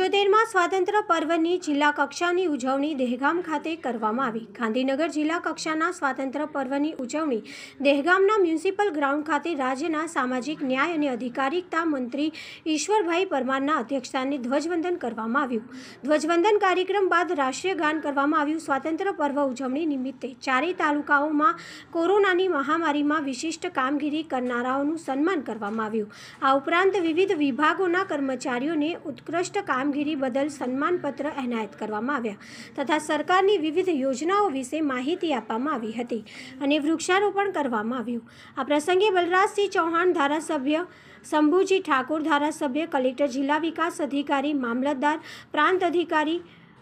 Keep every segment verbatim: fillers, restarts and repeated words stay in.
પંચોતેરમાં સ્વાતંત્ર્ય પર્વની જિલ્લા કક્ષાની ઉજવણી દહેગામ ખાતે કરવામાં આવી। ગાંધીનગર જિલ્લા કક્ષાના સ્વાતંત્ર્ય પર્વની ઉજવણી દહેગામના મ્યુનિસિપલ ગ્રાઉન્ડ ખાતે રાજ્યના સામાજિક ન્યાય અને અધિકારિતા મંત્રી ઈશ્વરભાઈ પરમારના અધ્યક્ષસ્થાને ધ્વજવંદન કરવામાં આવ્યું। ધ્વજવંદન કાર્યક્રમ બાદ રાષ્ટ્રીય ગાન કરવામાં આવ્યું। સ્વાતંત્ર્ય પર્વ ઉજવણી નિમિત્તે ચારેય તાલુકાઓમાં કોરોનાની મહામારીમાં વિશિષ્ટ કામગીરી કરનારાઓનું સન્માન કરવામાં આવ્યું। આ ઉપરાંત વિવિધ વિભાગોના કર્મચારીઓને ઉત્કૃષ્ટ કામગીરી બદલ સન્માનપત્ર એનાયત કરવામાં આવ્યા તથા સરકારની વિવિધ યોજનાઓ વિશે માહિતી આપવામાં આવી હતી અને વૃક્ષારોપણ કરવામાં આવ્યું। આ પ્રસંગે બલરાજસિંહ ચૌહાણ ધારાસભ્ય, શંભુજી ઠાકોર ધારાસભ્ય, કલેક્ટર, જિલ્લા વિકાસ અધિકારી, મામલતદાર, પ્રાંત અધિકારી,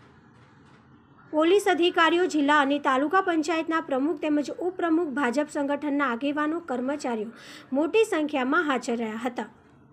પોલીસ અધિકારીઓ, જિલ્લા અને તાલુકા પંચાયતના પ્રમુખ તેમજ ઉપપ્રમુખ, ભાજપ સંગઠનના આગેવાનો, કર્મચારીઓ મોટી સંખ્યામાં હાજર રહ્યા હતા।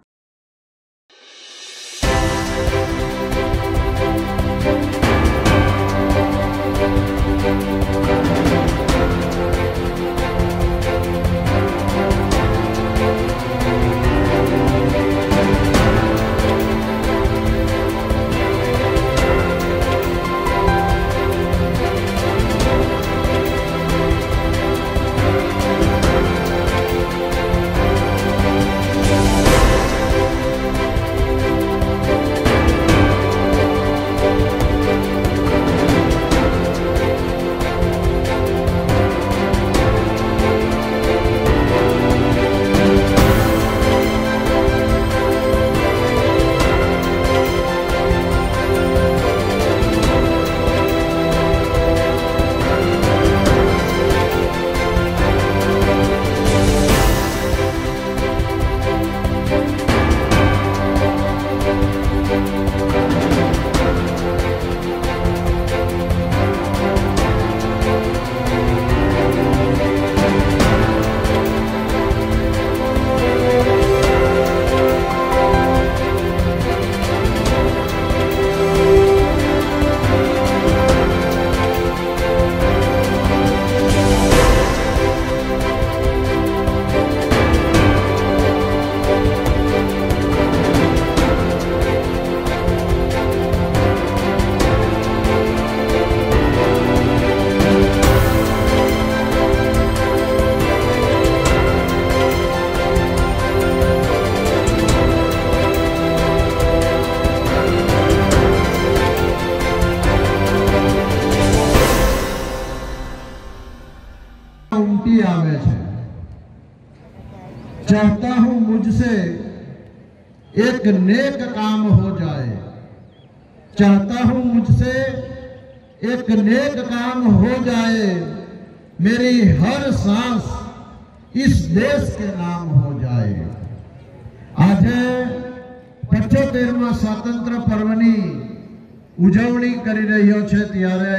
उमटी आवे छे। चाहता हूं मुझसे एक नेक काम हो जाए, चाहता हूं मुझसे एक नेक काम हो जाए, मेरी हर सांस इस देश के नाम हो जाए। आज पचोतेरमां स्वातंत्र्य पर्वनी उजवणी करी रह्यो छे त्यारे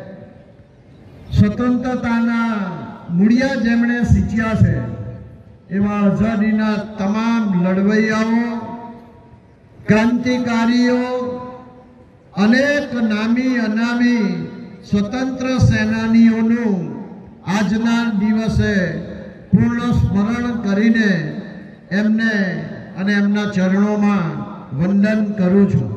स्वतंत्रताना मूड़िया जेमणे सींच्या छे एवा आजादीना तमाम लड़वैयाओ, क्रांतिकारीओ, अनेक नामी अनामी स्वतंत्र सेनानीओनु आजना दिवसे पूर्ण स्मरण करीने एमने अने एमना चरणों में वंदन करूं छूं।